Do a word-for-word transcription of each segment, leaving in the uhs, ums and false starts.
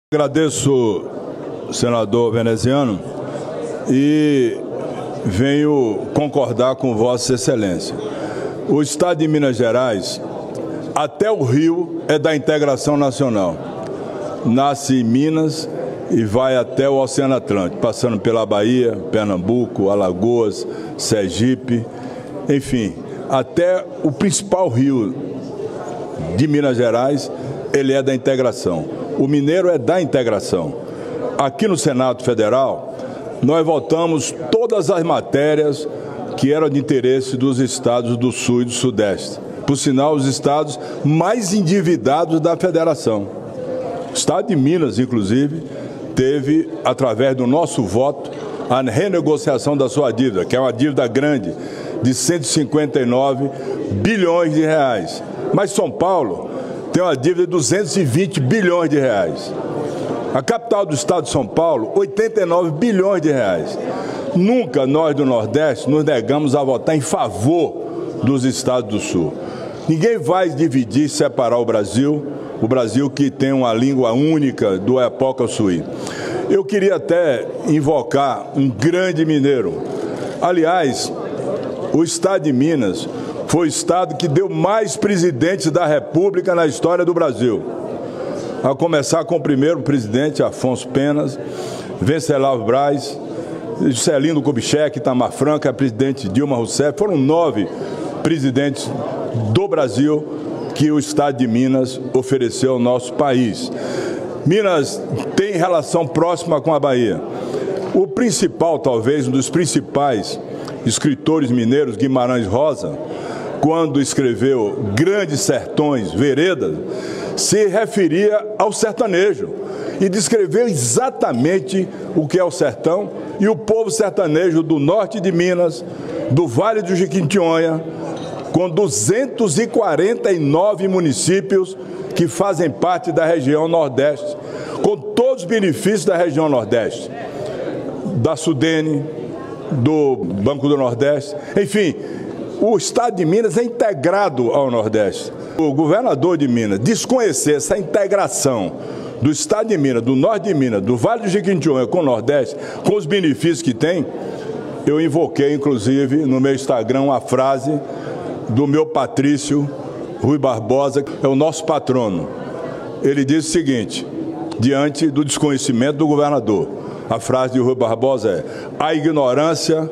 Agradeço, senador veneziano, e venho concordar com Vossa Excelência. O Estado de Minas Gerais, até o Rio, é da integração nacional. Nasce em Minas e vai até o Oceano Atlântico, passando pela Bahia, Pernambuco, Alagoas, Sergipe, enfim, até o principal rio de Minas Gerais, ele é da integração. O mineiro é da integração. Aqui no Senado Federal, nós votamos todas as matérias que eram de interesse dos estados do Sul e do Sudeste. Por sinal, os estados mais endividados da Federação. O estado de Minas, inclusive, teve, através do nosso voto, a renegociação da sua dívida, que é uma dívida grande, de cento e cinquenta e nove bilhões de reais. Mas São Paulo tem uma dívida de duzentos e vinte bilhões de reais. A capital do estado de São Paulo, oitenta e nove bilhões de reais. Nunca nós do Nordeste nos negamos a votar em favor dos estados do Sul. Ninguém vai dividir e separar o Brasil, o Brasil que tem uma língua única do Oiapoque ao Suí. Eu queria até invocar um grande mineiro. Aliás, o estado de Minas foi o estado que deu mais presidentes da República na história do Brasil. A começar com o primeiro presidente, Afonso Penas, Venceslau Braz, Juscelino Kubitschek, Itamar Franco, a presidente Dilma Rousseff. Foram nove presidentes do Brasil que o estado de Minas ofereceu ao nosso país. Minas tem relação próxima com a Bahia. O principal, talvez, um dos principais escritores mineiros, Guimarães Rosa, quando escreveu Grandes Sertões, Veredas, se referia ao sertanejo e descreveu exatamente o que é o sertão e o povo sertanejo do norte de Minas, do Vale do Jequitinhonha, com duzentos e quarenta e nove municípios que fazem parte da região Nordeste, com todos os benefícios da região Nordeste, da Sudene, do Banco do Nordeste, enfim. O estado de Minas é integrado ao Nordeste. O governador de Minas desconhecer essa integração do estado de Minas, do norte de Minas, do Vale do Jequitinhonha com o Nordeste, com os benefícios que tem, eu invoquei, inclusive, no meu Instagram, uma frase do meu Patrício Rui Barbosa, que é o nosso patrono. Ele disse o seguinte, diante do desconhecimento do governador, a frase de Rui Barbosa é: a ignorância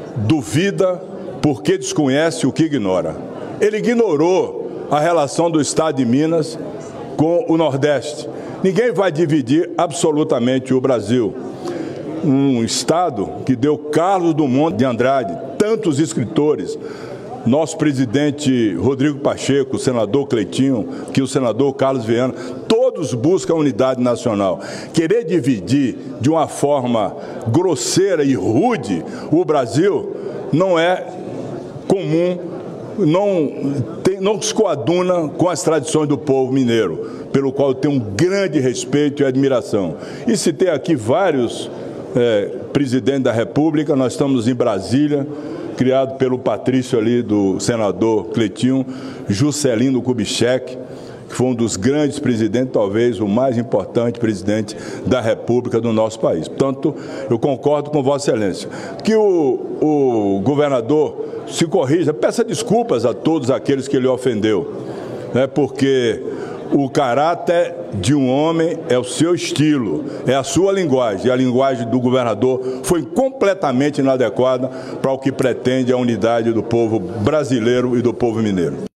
duvida porque desconhece o que ignora. Ele ignorou a relação do estado de Minas com o Nordeste. Ninguém vai dividir absolutamente o Brasil. Um estado que deu Carlos Drummond de Andrade, tantos escritores, nosso presidente Rodrigo Pacheco, o senador Cleitinho, que o senador Carlos Viana, todos buscam a unidade nacional. Querer dividir de uma forma grosseira e rude o Brasil não é comum, não, tem, não se coaduna com as tradições do povo mineiro, pelo qual eu tenho um grande respeito e admiração. E citei aqui vários é, presidentes da República. Nós estamos em Brasília, criado pelo Patrício ali, do senador Cleitinho, Juscelino Kubitschek, que foi um dos grandes presidentes, talvez o mais importante presidente da República do nosso país. Portanto, eu concordo com Vossa Excelência. Que o, o governador se corrija, peça desculpas a todos aqueles que ele ofendeu, né, porque o caráter de um homem é o seu estilo, é a sua linguagem. E a linguagem do governador foi completamente inadequada para o que pretende a unidade do povo brasileiro e do povo mineiro.